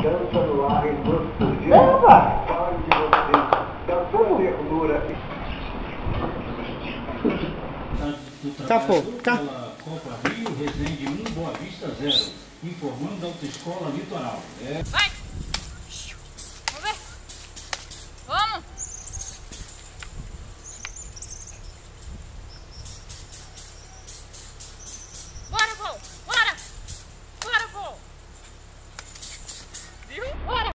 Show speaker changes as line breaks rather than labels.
Dança no ar em todos os dias. Fale de você, da sua ternura.
Capô,
Pela Copa Rio, Resende 1, Boa Vista 0, informando a Autoescola Litoral.
Vai!